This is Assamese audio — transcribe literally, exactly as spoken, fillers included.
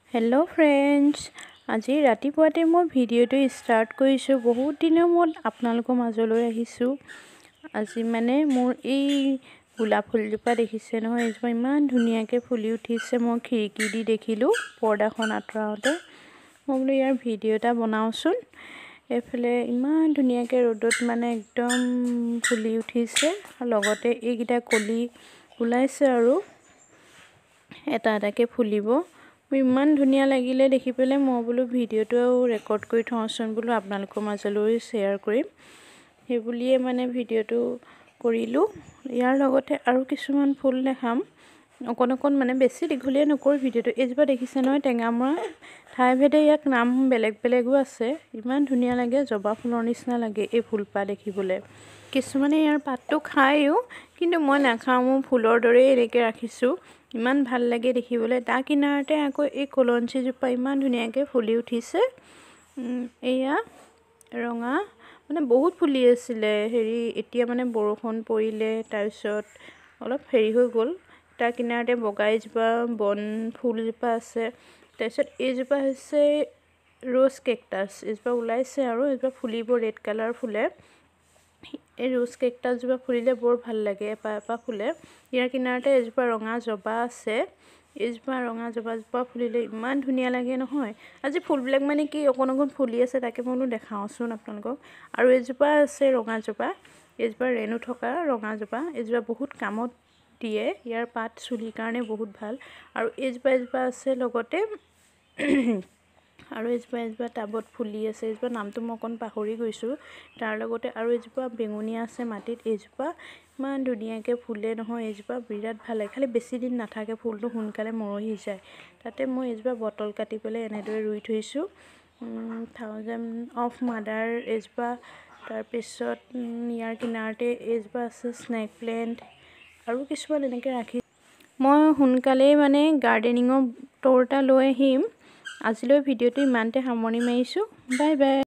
हेलो फ्रेंड्स আজি ৰাতিপুৱাতে মই ভিডিওটো ষ্টাৰ্ট কৰিছো বহুত দিনৰ মূৰত আপোনালোকৰ মাজলৈ আহিছো আজি মানে মোৰ এই গোলাপ ফুলজোপা দেখিছে নহয় এইজোপা ইমান ধুনীয়াকৈ ফুলি উঠিছে মই খিৰিকী দি দেখিলো পৰ্দাখন আঁতৰাওতে মই বোলো ইয়াৰ ভিডিও এটা বনাওচোন এফালে ইমান ধুনীয়াকৈ ৰ'দত মানে একদম ফুলি উঠিছে লগতে এইগিটা কলি ওলাইছে আৰু এটা এটাকে ফুলিব ইমান ধুনিয়া লাগিলে দেখি পেলে মই বলো ভিডিওটো ৰেকৰ্ড কৰি থওঁচোন বলো আপোনালোকৰ মাজলৈ শেয়াৰ কৰিম সেই বুলিয়ে মানে ভিডিওটো কৰিলো ইয়াৰ লগতে আৰু কিছুমান ফুল দেখাম অকন অকন মানে বেছি দীঘলীয়া নকৰি ভিডিওটো এজবা দেখিছে নহয় টেঙামৰা ঠাই ভেদে ইয়াক নাম বেলেগ বেলেগো আছে ইমান ধুনিয়া লাগে জবা ফুলৰ নিচিনা লাগে এই ফুলপা দেখিবলে কিছুমানে ইয়াৰ পাতটো খায়ও কিন্তু মই নাখাও মই ফুলৰ দৰে এনেকে ৰাখিছো ইমান ভাল লাগে দেখিবলে তা কিনাৰতে আকৌ এই কলঞ্চি জোপা ইমান ধুনীয়াকৈ ফুলি উঠিছে এয়া ৰঙা মানে বহুত ফুলি আছিল হেৰি এতিয়া মানে বৰষুণ পৰিলে তাৰপিছত অলপ হেৰি হৈ গল তা কিনাৰতে বগাই জোপা বন ফুল জোপা আছে তাৰপিছত এই জোপা হৈছে ৰ'জ কেকটাছ এজোপা ওলাইছে আৰু এজোপা ফুলিব ৰেড কালাৰ ফুলে এই ৰ'জ কেকটাছ জোপা ফুলিলে বৰ ভাল লাগে এপা এপা ফুলে ইয়াৰ কিনাৰতে এজোপা ৰঙা জবা আছে এজোপা ৰঙা জবা জোপা ফুলিলে ইমান ধুনীয়া লাগে নহয় আজি ফুলবিলাক মানে কি অকন অকন ফুলি আছে তাকে মইনো দেখাওচোন আপোনালোকক আৰু এজোপা আছে ৰঙা জবা এজোপা ৰেণু থকা ৰঙা জবা এজোপা বহুত কামত দিয়ে ইয়াৰ পাত চুলিৰ কাৰণে বহুত ভাল আৰু এজোপা এজোপা আছে লগতে আৰু এজোপা এজোপা টাবত ফুলি আছে এজোপা নামটো মই অকন পাহৰি গৈছো তাৰ লগতে আৰু এজোপা বেঙুনীয়া আছে মাটিত এজোপা মান ধুনীয়াকৈ ফুলে নহয় এজোপা বিৰাট ভাল লাগে খালি বেছি দিন নাথাকে ফুলটো সোনকালে মৰহি যায় তাতে মই এজোপা বটল কাটি পেলে এনেদৰে ৰুই থৈছো থাউজেণ্ড অফ মাদাৰ এজোপা তাৰ পিছত ইয়াৰ কিনাৰতে এজোপা আছে স্নেক প্লেন্ট আৰু কিছুমান এনেকৈ ৰাখি মই সোনকালে মানে গাৰ্ডেনিঙৰ টৰ এটা লৈ আহিম আজিলৈ ভিডিওটো ইমানতে সামৰণি মাৰিছো বাই বাই